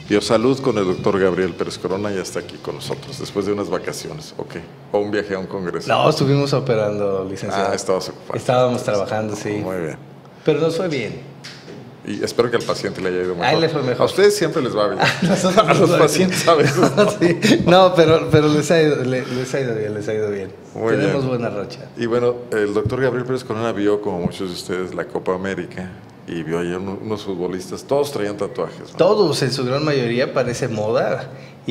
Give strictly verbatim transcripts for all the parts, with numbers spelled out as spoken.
Biosalud con el doctor Gabriel Pérez Corona ya está aquí con nosotros, después de unas vacaciones, ok. O un viaje a un congreso. No, estuvimos operando, licenciado. Ah, estabas ocupado. Estábamos trabajando, sí. Muy bien. Pero nos fue bien. Y espero que al paciente le haya ido mejor. A él le fue mejor. A ustedes siempre les va bien. A, a los pacientes a veces no. Sí. No, pero, pero les, ha ido, les, les ha ido bien, les ha ido bien. Muy Tenemos bien. buena racha. Y bueno, el doctor Gabriel Pérez Corona vio, como muchos de ustedes, la Copa América y vio allá unos futbolistas, todos traían tatuajes, ¿no? Todos, en su gran mayoría, parece moda.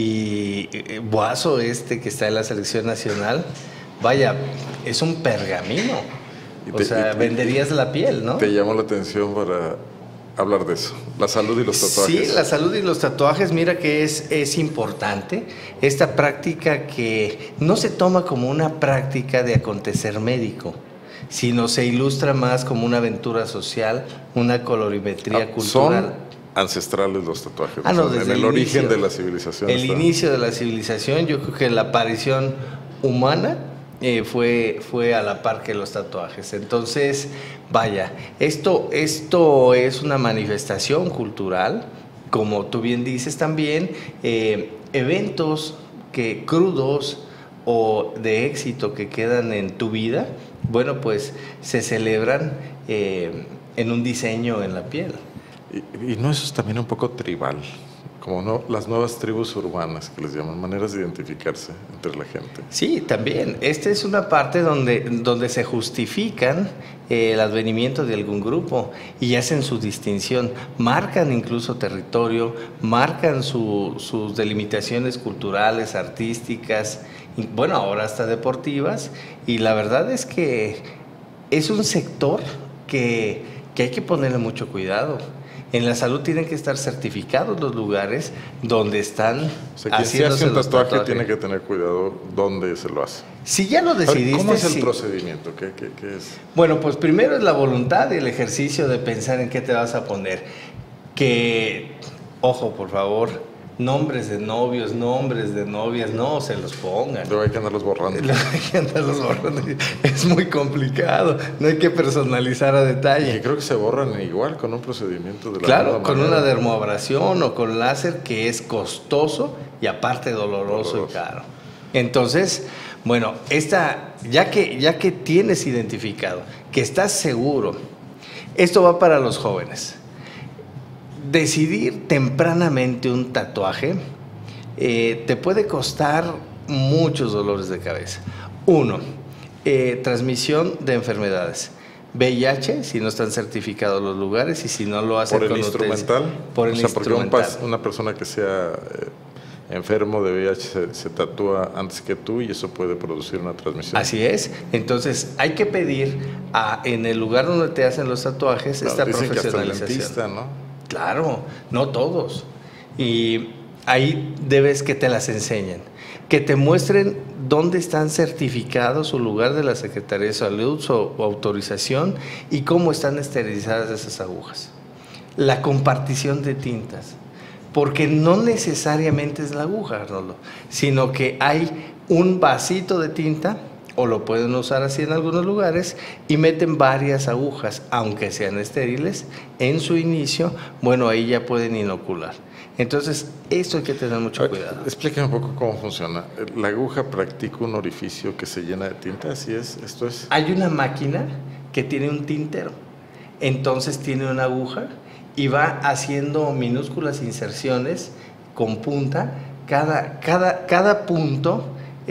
Y Boazo, este que está en la selección nacional, vaya, es un pergamino. Te, o sea, venderías la piel, ¿no? Te llamó la atención para hablar de eso, la salud y los tatuajes. Sí, la salud y los tatuajes, mira que es, es importante. Esta práctica que no se toma como una práctica de acontecer médico, sino se ilustra más como una aventura social, una colorimetría ah, cultural. Son ancestrales los tatuajes, ah, no, o sea, desde en el, el origen inicio, de la civilización. El está. inicio de la civilización, yo creo que la aparición humana eh, fue, fue a la par que los tatuajes. Entonces, vaya, esto, esto es una manifestación cultural, como tú bien dices también, eh, eventos que crudos o de éxito que quedan en tu vida, bueno, pues se celebran eh, en un diseño en la piel. Y, y no, eso es también un poco tribal, como no las nuevas tribus urbanas que les llaman, maneras de identificarse entre la gente. Sí, también. Esta es una parte donde, donde se justifican eh, el advenimiento de algún grupo y hacen su distinción, marcan incluso territorio, marcan su, sus delimitaciones culturales, artísticas, y, bueno, ahora hasta deportivas, y la verdad es que es un sector que, que hay que ponerle mucho cuidado. En la salud tienen que estar certificados los lugares donde están o sea, quien se hace un tatuaje, tatuaje tiene que tener cuidado dónde se lo hace. Si ya lo decidiste... ¿Cómo es el sí. procedimiento? ¿Qué, qué, qué es? Bueno, pues primero es la voluntad y el ejercicio de pensar en qué te vas a poner. Que, ojo, por favor, nombres de novios, nombres de novias, no se los pongan. Luego hay que andarlos borrando. Luego hay que andarlos borrando. Es muy complicado, no hay que personalizar a detalle. Y creo que se borran igual con un procedimiento de la Claro, con manera. una dermoabrasión o con láser, que es costoso y aparte doloroso, doloroso. y caro. Entonces, bueno, esta, ya que, ya que tienes identificado, que estás seguro, esto va para los jóvenes. Decidir tempranamente un tatuaje eh, te puede costar muchos dolores de cabeza. Uno, eh, transmisión de enfermedades. V I H, si no están certificados los lugares y si no lo hacen por el con instrumental. Por el o sea, instrumental. Porque un, una persona que sea eh, enfermo de V I H se, se tatúa antes que tú y eso puede producir una transmisión. Así es. Entonces hay que pedir a, en el lugar donde te hacen los tatuajes, no, esta dicen profesionalización. Que hasta el dentista, ¿no? Claro, no todos. Y ahí debes que te las enseñen, que te muestren dónde están certificados su lugar de la Secretaría de Salud, su autorización y cómo están esterilizadas esas agujas. La compartición de tintas, porque no necesariamente es la aguja, Arnoldo, sino que hay un vasito de tinta, o lo pueden usar así en algunos lugares, y meten varias agujas, aunque sean estériles, en su inicio, bueno, ahí ya pueden inocular. Entonces, esto hay que tener mucho cuidado. Explícame un poco cómo funciona. La aguja practica un orificio que se llena de tinta, ¿así es? ¿Esto es? Hay una máquina que tiene un tintero, entonces tiene una aguja y va haciendo minúsculas inserciones con punta. Cada, cada, cada punto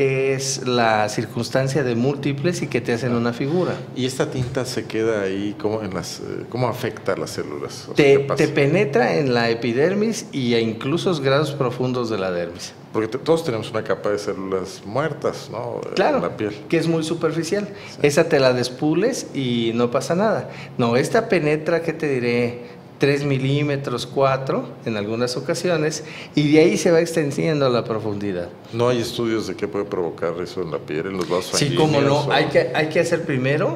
es la circunstancia de múltiples y que te hacen una figura. ¿Y esta tinta se queda ahí? ¿Cómo, en las, cómo afecta a las células? O te, sea, te penetra en la epidermis y a incluso grados profundos de la dermis. Porque te, todos tenemos una capa de células muertas, ¿no? Claro, en la piel. Que es muy superficial. Sí. Esa te la despules y no pasa nada. No, esta penetra, ¿qué te diré? tres milímetros, cuatro en algunas ocasiones, y de ahí se va extendiendo a la profundidad. ¿No hay estudios de qué puede provocar eso en la piel, en los vasos sanguíneos? Sí, cómo no. O... Hay que, hay que hacer primero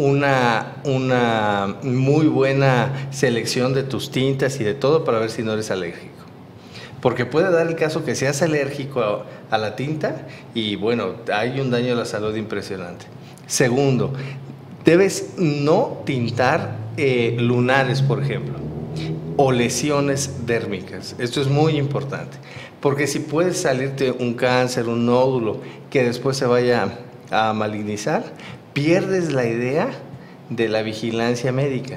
una, una muy buena selección de tus tintas y de todo para ver si no eres alérgico. Porque puede dar el caso que seas alérgico a, a la tinta y, bueno, hay un daño a la salud impresionante. Segundo, debes no tintar eh, lunares, por ejemplo. o lesiones dérmicas. Esto es muy importante, porque si puede salirte un cáncer, un nódulo, que después se vaya a malignizar, pierdes la idea de la vigilancia médica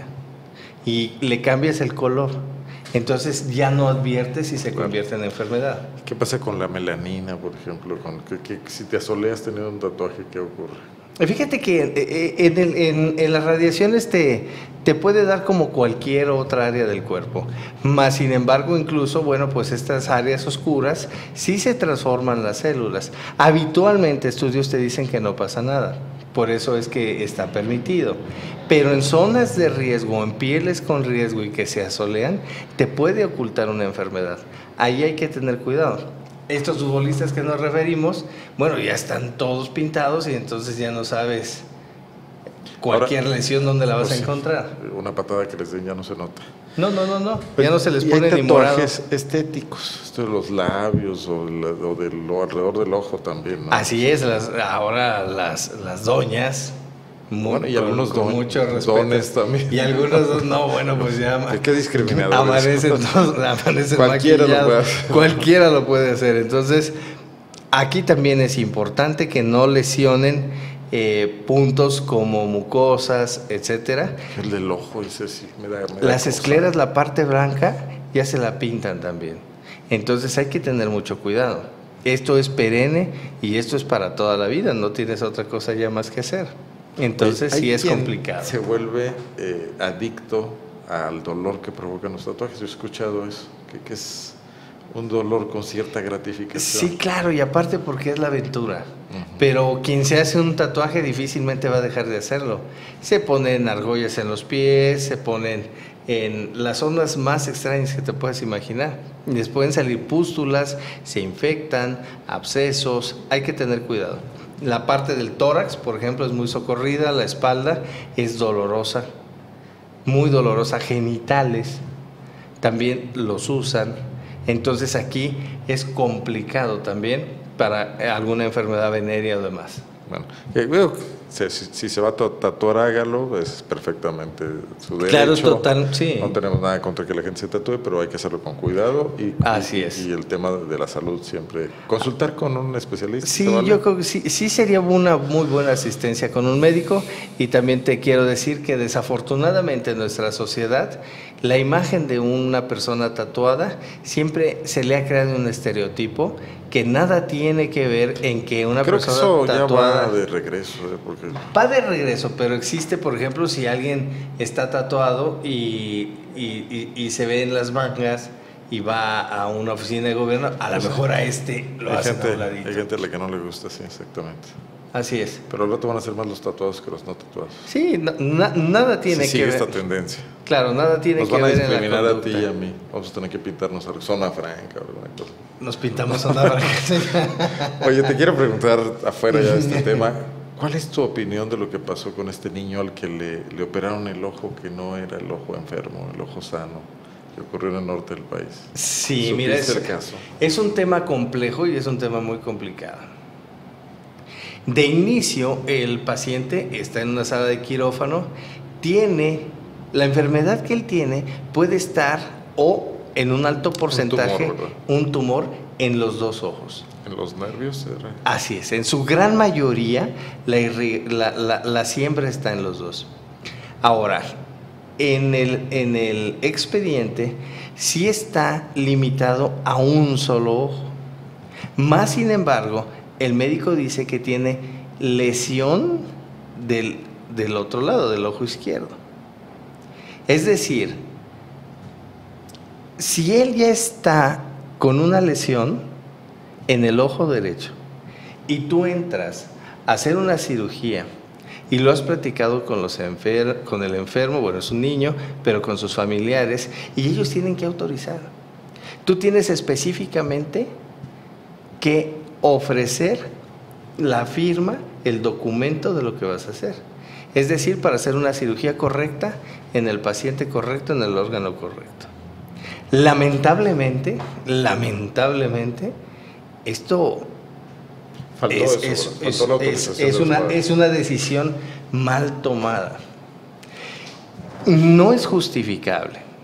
y le cambias el color. Entonces ya no adviertes y se convierte en enfermedad. ¿Qué pasa con la melanina, por ejemplo? Con que, que, si te asoleas teniendo un tatuaje, ¿qué ocurre? Fíjate que en, el, en, en las radiaciones te, te puede dar como cualquier otra área del cuerpo. Más sin embargo, incluso, bueno, pues estas áreas oscuras sí se transforman las células. Habitualmente estudios te dicen que no pasa nada. Por eso es que está permitido. Pero en zonas de riesgo, en pieles con riesgo y que se asolean, te puede ocultar una enfermedad. Ahí hay que tener cuidado. Estos futbolistas que nos referimos, bueno, ya están todos pintados y entonces ya no sabes cualquier Ahora, lesión donde la vas pues, a encontrar. Una patada que les den ya no se nota. No, no, no, no. Ya no se les pone ni morado. Tatuajes estéticos, esto de los labios o, la, o de lo alrededor del ojo también, ¿no? Así es, las, ahora las, las doñas. Muy, bueno, y algunos con, don, mucho respeto. dones también. Y algunos, no, bueno, pues ya. ¿Qué discriminadores? Amanecen, todos, amanecen Cualquiera lo puede hacer. Cualquiera lo puede hacer. Entonces, aquí también es importante que no lesionen eh, puntos como mucosas, etcétera. El del ojo, ese sí me da. Me da Las cosa. escleras, la parte blanca, ya se la pintan también. Entonces, hay que tener mucho cuidado. Esto es perenne y esto es para toda la vida. No tienes otra cosa ya más que hacer. Entonces sí es complicado. Se vuelve eh, adicto al dolor que provocan los tatuajes. Yo he escuchado eso, que, que es un dolor con cierta gratificación. Sí, claro, y aparte porque es la aventura. Uh-huh. Pero quien se hace un tatuaje difícilmente va a dejar de hacerlo. Se ponen argollas en los pies, se ponen en las zonas más extrañas que te puedes imaginar. Les pueden salir pústulas, se infectan, abscesos, hay que tener cuidado. La parte del tórax, por ejemplo, es muy socorrida, la espalda es dolorosa, muy dolorosa, genitales también los usan, entonces aquí es complicado también para alguna enfermedad venérea o demás. Bueno, eh, bueno si, si se va a tatuar, hágalo, es perfectamente su derecho. Claro, total, sí. No tenemos nada contra que la gente se tatúe, pero hay que hacerlo con cuidado. Y, Así y, es. Y el tema de la salud siempre. Consultar con un especialista. Sí, ¿vale? Yo creo que sí, sí sería una muy buena asistencia con un médico. Y también te quiero decir que desafortunadamente en nuestra sociedad, la imagen de una persona tatuada siempre se le ha creado un estereotipo que nada tiene que ver en que una Creo persona que eso tatuada ya va de regreso, ¿eh? Porque... va de regreso, pero existe, por ejemplo, si alguien está tatuado y, y, y, y se ve en las mangas y va a una oficina de gobierno, a lo mejor a este lo hay hacen gente, a un ladito. Hay gente a la que no le gusta, sí, exactamente. Así es. Pero al rato van a ser más los tatuados que los no tatuados. Sí, na, na, nada tiene sí, que sigue ver. esta tendencia. Claro, nada tiene Nos que ver en la conducta. Nos van a discriminar a ti y a mí. Vamos a tener que pintarnos a zona franca o alguna cosa. Nos pintamos zona franca. Oye, te quiero preguntar afuera ya de este tema. ¿Cuál es tu opinión de lo que pasó con este niño al que le, le operaron el ojo que no era el ojo enfermo, el ojo sano, que ocurrió en el norte del país? Sí, mira, es, el caso? es un tema complejo y es un tema muy complicado. De inicio, el paciente está en una sala de quirófano, tiene, la enfermedad que él tiene puede estar o en un alto porcentaje, un tumor, un tumor en los dos ojos. ¿En los nervios? ¿Era? Así es, en su gran mayoría la, la, la, la siembra está en los dos. Ahora, en el, en el expediente sí está limitado a un solo ojo. Más sin embargo, el médico dice que tiene lesión del, del otro lado, del ojo izquierdo. Es decir, si él ya está con una lesión en el ojo derecho y tú entras a hacer una cirugía y lo has platicado con, los enfer- con el enfermo, bueno, es un niño, pero con sus familiares, y ellos tienen que autorizar. Tú tienes específicamente que ofrecer la firma, el documento de lo que vas a hacer. Es decir, para hacer una cirugía correcta en el paciente correcto, en el órgano correcto. Lamentablemente, lamentablemente, esto Faltó es, eso, es, faltó la es, autorización es, de una, es una decisión mal tomada. No es justificable,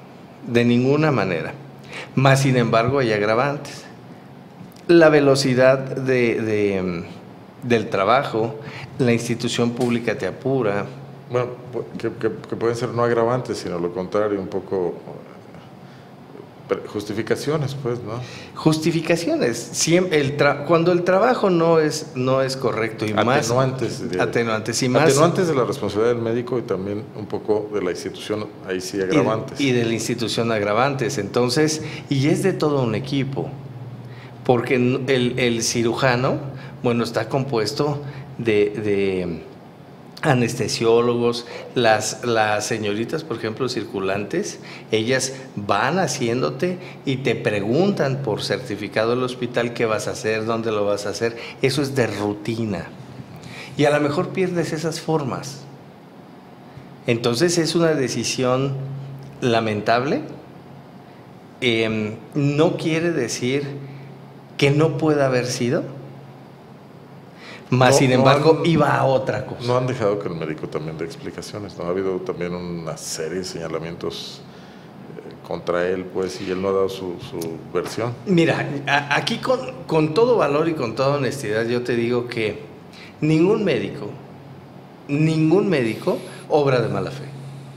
de ninguna manera. Más sin embargo hay agravantes. La velocidad de, de, del trabajo, la institución pública te apura. Bueno, que, que, que pueden ser no agravantes, sino lo contrario, un poco justificaciones, pues, ¿no? Justificaciones. Siempre el tra cuando el trabajo no es, no es correcto y atenuantes, más... De, atenuantes. Y más, atenuantes de la responsabilidad del médico y también un poco de la institución, ahí sí agravantes. Y, y de la institución agravantes. Entonces, y es de todo un equipo. Porque el, el cirujano, bueno, está compuesto de... de anestesiólogos, las, las señoritas, por ejemplo, circulantes, ellas van haciéndote y te preguntan por certificado del hospital qué vas a hacer, dónde lo vas a hacer. Eso es de rutina. Y a lo mejor pierdes esas formas. Entonces es una decisión lamentable. Eh, no quiere decir que no pueda haber sido. Más, no, sin embargo, no han, iba a otra cosa. No han dejado que el médico también dé explicaciones, ¿no? Ha habido también una serie de señalamientos eh, contra él, pues, y él no ha dado su, su versión. Mira, a, aquí con, con todo valor y con toda honestidad, yo te digo que ningún médico, ningún médico obra de mala fe.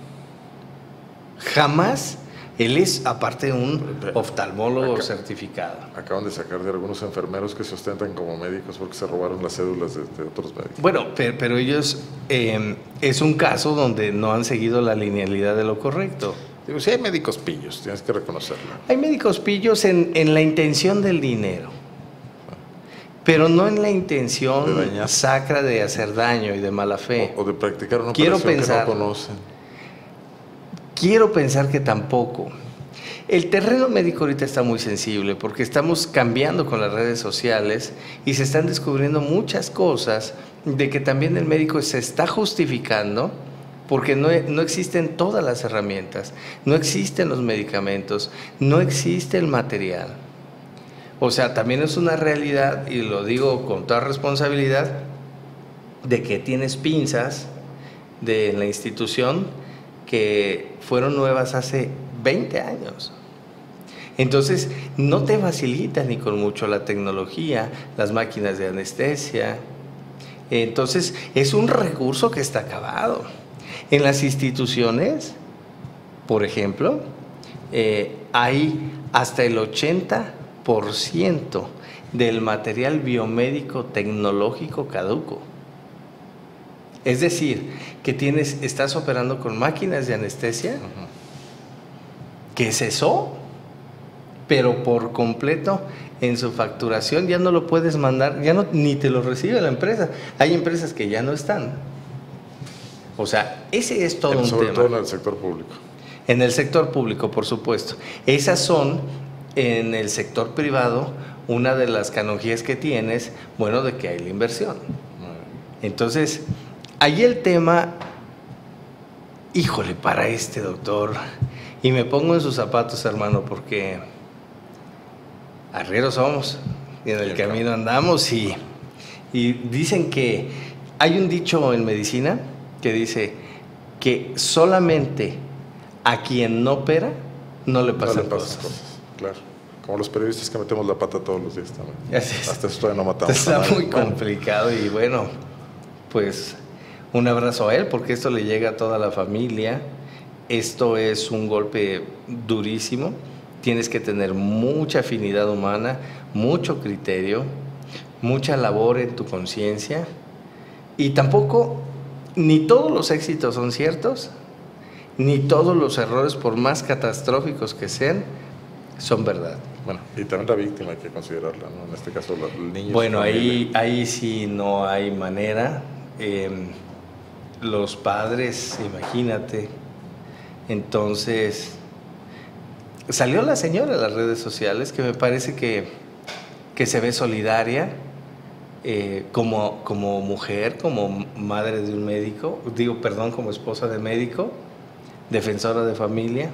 Jamás. Él es, aparte, un oftalmólogo Acá, certificado. Acaban de sacar de algunos enfermeros que se ostentan como médicos porque se robaron las cédulas de, de otros médicos. Bueno, pero, pero ellos, eh, es un caso donde no han seguido la linealidad de lo correcto. Digo, sí hay médicos pillos, tienes que reconocerlo. Hay médicos pillos en, en la intención del dinero, pero no en la intención de sacra de hacer daño y de mala fe. O, o de practicar una Quiero operación pensar, que no conocen. Quiero pensar que tampoco. El terreno médico ahorita está muy sensible porque estamos cambiando con las redes sociales y se están descubriendo muchas cosas de que también el médico se está justificando porque no, no existen todas las herramientas, no existen los medicamentos, no existe el material. O sea, también es una realidad, y lo digo con toda responsabilidad, de que tienes pinzas de la institución que fueron nuevas hace veinte años. Entonces, no te facilita ni con mucho la tecnología, las máquinas de anestesia. Entonces, es un recurso que está acabado. En las instituciones, por ejemplo, eh, hay hasta el ochenta por ciento del material biomédico tecnológico caduco. Es decir, que tienes, estás operando con máquinas de anestesia uh-huh. que cesó, pero por completo en su facturación ya no lo puedes mandar, ya no, ni te lo recibe la empresa. Hay empresas que ya no están. O sea, ese es todo un sobre tema. Sobre todo en el sector público. En el sector público, por supuesto. Esas son, en el sector privado, una de las canonjías que tienes, bueno, de que hay la inversión. Entonces, ahí el tema, híjole, para este doctor, y me pongo en sus zapatos, hermano, porque arrieros somos, y en el sí, camino claro. andamos, y, y dicen que hay un dicho en medicina que dice que solamente a quien no opera no le pasan, no le pasan cosas. cosas. Claro, como los periodistas que metemos la pata todos los días también. Así es. Hasta eso todavía no matamos. Está a nadie. muy bueno. complicado y bueno, pues un abrazo a él porque esto le llega a toda la familia. Esto es un golpe durísimo. Tienes que tener mucha afinidad humana, mucho criterio, mucha labor en tu conciencia. Y tampoco, ni todos los éxitos son ciertos, ni todos los errores, por más catastróficos que sean, son verdad. Bueno, y también la víctima hay que considerarla, ¿no? En este caso, el niño. Bueno, ahí, ahí sí no hay manera. Eh, los padres, imagínate. Entonces, salió la señora en las redes sociales, que me parece que, que se ve solidaria eh, como, como mujer, como madre de un médico, digo, perdón, como esposa de médico, defensora de familia.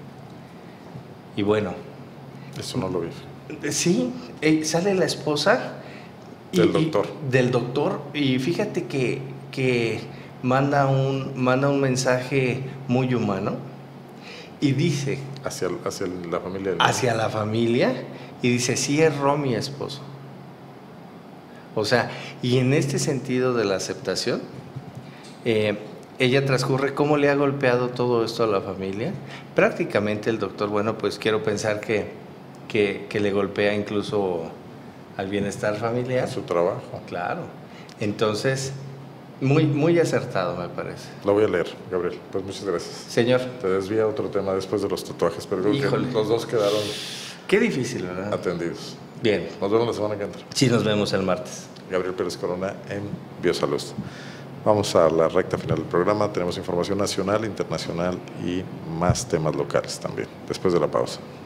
Y bueno. Eso no lo vi. Sí, eh, sale la esposa. Y, del doctor. Y, del doctor, y fíjate que, que manda, un, manda un mensaje muy humano y dice, Hacia, hacia la familia. Del hacia la familia y dice, sí erró mi esposo. O sea, y en este sentido de la aceptación, eh, ella transcurre cómo le ha golpeado todo esto a la familia. Prácticamente el doctor, bueno, pues quiero pensar que, que, que le golpea incluso al bienestar familiar. A su trabajo. Claro. Entonces, muy, muy acertado me parece. Lo voy a leer, Gabriel. Pues muchas gracias. Señor. Te desvía otro tema después de los tatuajes, pero creo Híjole. que los dos quedaron Qué difícil, ¿verdad? atendidos. Bien. Nos vemos la semana que entra. Sí, nos vemos el martes. Gabriel Pérez Corona en Biosalud. Vamos a la recta final del programa. Tenemos información nacional, internacional y más temas locales también, después de la pausa.